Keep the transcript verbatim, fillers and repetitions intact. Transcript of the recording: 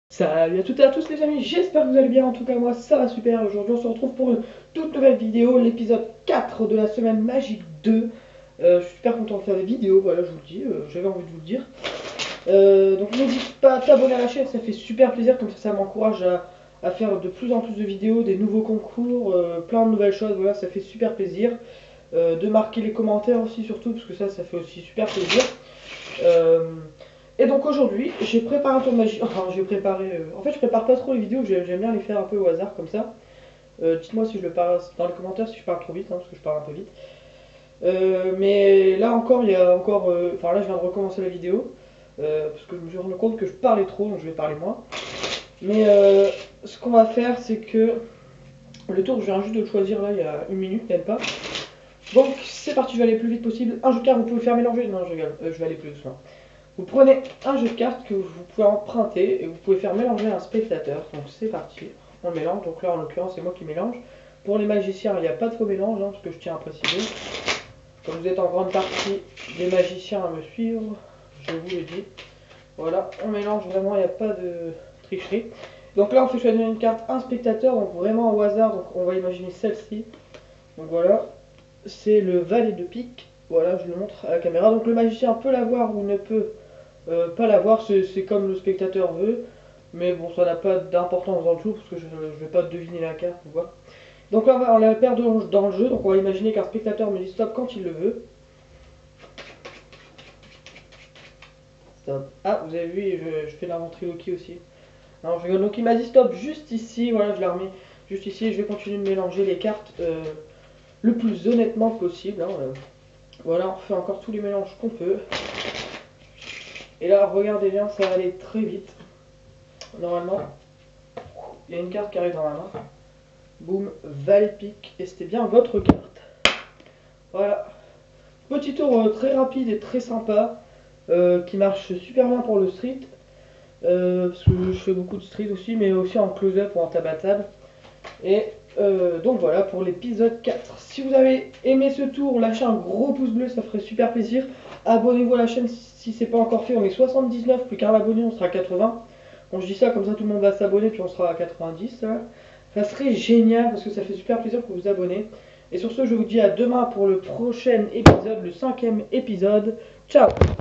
Salut à toutes et à tous les amis, j'espère que vous allez bien, en tout cas moi ça va super. Aujourd'hui on se retrouve pour une toute nouvelle vidéo, l'épisode quatre de la semaine magique deux. Euh, je suis super content de faire des vidéos, voilà je vous le dis, euh, j'avais envie de vous le dire. Euh, donc n'hésite pas à t'abonner à la chaîne, ça fait super plaisir, comme ça ça m'encourage à, à faire de plus en plus de vidéos, des nouveaux concours, euh, plein de nouvelles choses, voilà ça fait super plaisir. Euh, de marquer les commentaires aussi surtout, parce que ça ça fait aussi super plaisir. Euh, et donc aujourd'hui, j'ai préparé un tour de magie. Enfin, j'ai préparé. Euh, en fait, je prépare pas trop les vidéos, j'aime bien les faire un peu au hasard comme ça. Euh, Dites-moi si je le parle dans les commentaires si je parle trop vite, hein, parce que je parle un peu vite. Euh, mais là encore, il y a encore. euh, Enfin, là, je viens de recommencer la vidéo. Euh, parce que je me suis rendu compte que je parlais trop, donc je vais parler moins. Mais euh, ce qu'on va faire, c'est que le tour, je viens juste de le choisir là, il y a une minute, même pas. Donc, c'est parti, je vais aller le plus vite possible. Un jeu de cartes, vous pouvez faire mélanger. Non, je rigole, euh, je vais aller plus doucement. Vous prenez un jeu de cartes que vous pouvez emprunter et vous pouvez faire mélanger un spectateur. Donc c'est parti, on mélange. Donc là en l'occurrence c'est moi qui mélange. Pour les magiciens il n'y a pas de faux mélange, hein, parce que je tiens à préciser. Comme vous êtes en grande partie des magiciens à me suivre, je vous le dis. Voilà, on mélange vraiment, il n'y a pas de tricherie. Donc là on fait choisir une carte, un spectateur, donc vraiment au hasard. Donc on va imaginer celle-ci. Donc voilà, c'est le valet de pique. Voilà, je le montre à la caméra. Donc le magicien peut l'avoir ou ne peut euh, pas l'avoir, c'est comme le spectateur veut, mais bon, ça n'a pas d'importance dans le jeu parce que je ne vais pas deviner la carte ou quoi. Donc là, on, va, on la perd dans le jeu, donc on va imaginer qu'un spectateur me dit stop quand il le veut. Stop. Ah, vous avez vu, je, je fais la ventriloquie aussi. Non, je rigole. Donc il m'a dit stop juste ici, voilà, je l'ai remis juste ici. Je vais continuer de mélanger les cartes euh, le plus honnêtement possible. Hein, euh. Voilà, on fait encore tous les mélanges qu'on peut. Et là, regardez bien, ça va aller très vite. Normalement, il y a une carte qui arrive dans ma main. Boum, valet pique, et c'était bien votre carte. Voilà. Petit tour euh, très rapide et très sympa, euh, qui marche super bien pour le street. Euh, parce que je fais beaucoup de street aussi, mais aussi en close-up ou en table-à-table. Et euh, donc voilà pour l'épisode quatre. Si vous avez aimé ce tour, lâchez un gros pouce bleu, ça ferait super plaisir. Abonnez-vous à la chaîne si c'est pas encore fait. On est soixante-dix-neuf, plus qu'un abonné, on sera quatre-vingts. Bon, je dis ça comme ça, tout le monde va s'abonner, puis on sera à quatre-vingt-dix. Ça, ça serait génial parce que ça fait super plaisir que vous vous abonnez. Et sur ce, je vous dis à demain pour le prochain épisode, le cinquième épisode. Ciao!